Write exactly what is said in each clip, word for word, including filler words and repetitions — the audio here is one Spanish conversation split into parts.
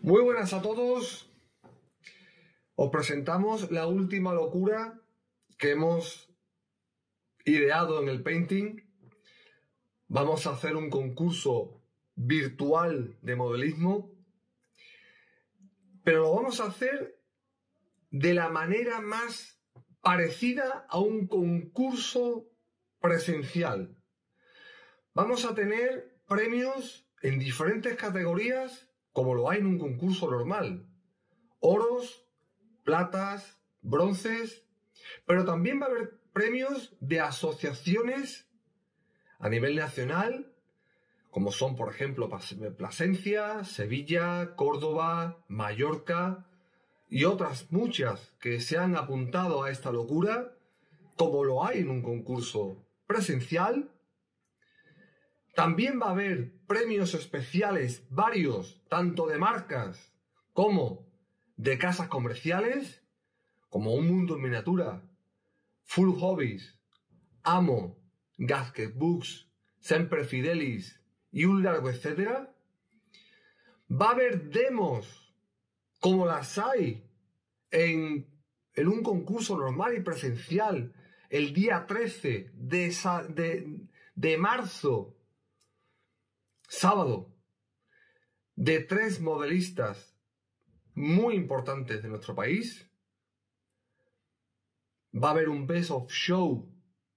Muy buenas a todos. Os presentamos la última locura que hemos ideado en el painting. Vamos a hacer un concurso virtual de modelismo, pero lo vamos a hacer de la manera más parecida a un concurso presencial. Vamos a tener premios en diferentes categorías, como lo hay en un concurso normal. Oros, platas, bronces, pero también va a haber premios de asociaciones a nivel nacional, como son, por ejemplo, Plasencia, Sevilla, Córdoba, Mallorca y otras muchas que se han apuntado a esta locura, como lo hay en un concurso presencial. También va a haber premios especiales, varios, tanto de marcas como de casas comerciales, como Un Mundo en Miniatura, Full Hobbies, Amo, Gasket Books, Semper Fidelis y un largo etcétera. Va a haber demos, como las hay en, en un concurso normal y presencial, el día trece de, de, de marzo, sábado, de tres modelistas muy importantes de nuestro país. Va a haber un Best of Show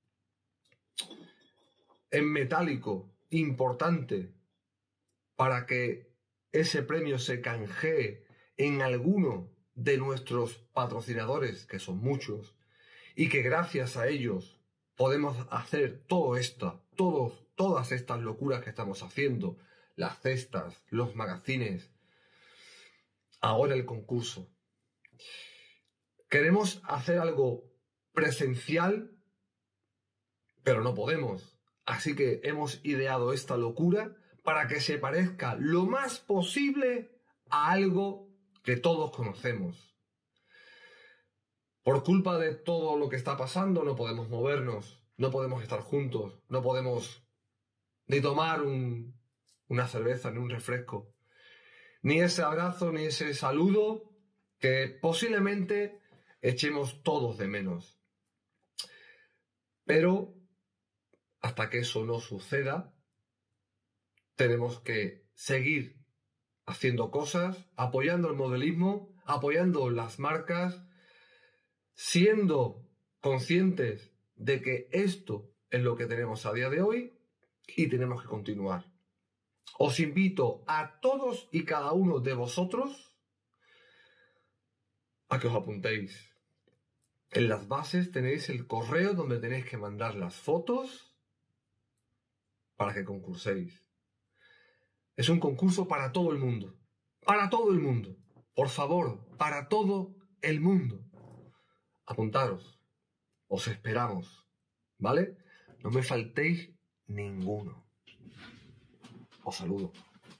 en metálico importante para que ese premio se canjee en alguno de nuestros patrocinadores, que son muchos, y que gracias a ellos podemos hacer todo esto, todos, todas estas locuras que estamos haciendo, las cestas, los magazines, ahora el concurso. Queremos hacer algo presencial, pero no podemos. Así que hemos ideado esta locura para que se parezca lo más posible a algo que todos conocemos. Por culpa de todo lo que está pasando, no podemos movernos, no podemos estar juntos, no podemos ni tomar un, una cerveza, ni un refresco, ni ese abrazo, ni ese saludo que posiblemente echemos todos de menos. Pero hasta que eso no suceda, tenemos que seguir haciendo cosas, apoyando el modelismo, apoyando las marcas, siendo conscientes de que esto es lo que tenemos a día de hoy y tenemos que continuar. Os invito a todos y cada uno de vosotros a que os apuntéis. En las bases tenéis el correo donde tenéis que mandar las fotos para que concurséis. Es un concurso para todo el mundo. Para todo el mundo. Por favor, para todo el mundo. Apuntaros. Os esperamos. ¿Vale? No me faltéis ninguno. Os saludo.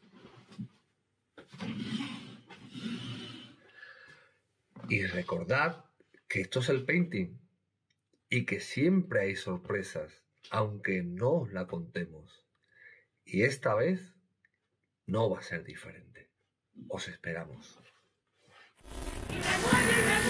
Y recordad que esto es el painting y que siempre hay sorpresas, aunque no os la contemos. Y esta vez no va a ser diferente. Os esperamos.